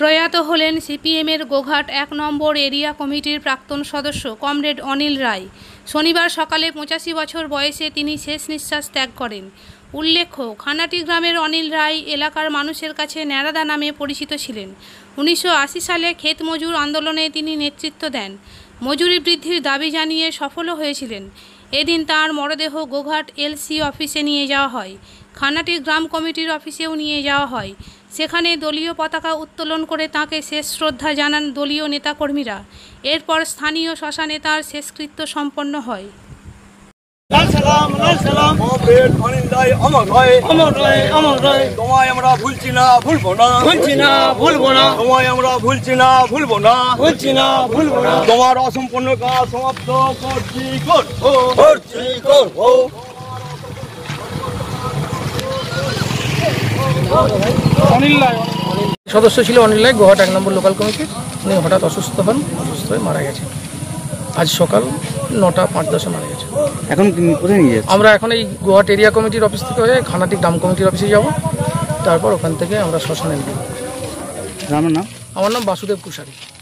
প্রয়াত হলেন সিপিএমের গোঘাট ১ নম্বর এরিয়া কমিটির প্রাক্তন সদস্য কমরেড অনিল রায়। শনিবার সকালে ৮৫ বছর বয়সে তিনি শেষ নিঃশ্বাস ত্যাগ করেন। উল্লেখ্য, খানাটি গ্রামের অনিল রায় এলাকার মানুষের কাছে ন্যাড়াদা নামে পরিচিত ছিলেন। ১৯৮০ সালে ক্ষেত মজুর আন্দোলনে তিনি নেতৃত্ব দেন। মজুরি বৃদ্ধির দাবি জানিয়ে সফলও হয়েছিলেন। এদিন তাঁর মরদেহ গোঘাট এলসি অফিসে নিয়ে যাওয়া হয়। খানাটি গ্রাম কমিটির অফিসেও নিয়ে যাওয়া হয়। সেখানে দলীয় পতাকা উত্তোলন করে তাঁকে শেষ শ্রদ্ধা জানান দলীয় নেতাকর্মীরা। এরপর স্থানীয় শ্মশানে তাঁর শেষকৃত্য সম্পন্ন হয়। তোমার অসম্পূর্ণ কাজ সমাপ্ত করছি। সদস্য ছিল অনিল রায়, গোঘাট ১ নম্বর লোকাল কমিটির। উনি হঠাৎ অসুস্থ হন, অসুস্থ হয়ে মারা গেছে। আজ সকাল ৯টা ৫-১০ মারা গেছে। এখন কোথায় নিয়ে যাচ্ছেন? আমরা এখন এই গোঘাট এরিয়া কমিটির অফিস থেকে হয়ে খানাটি গ্রাম কমিটির অফিসে যাব, তারপর ওখান থেকে আমরা শ্মশানে নিয়ে যাব। গ্রামের নাম? আমার নাম বাসুদেব কুশারি।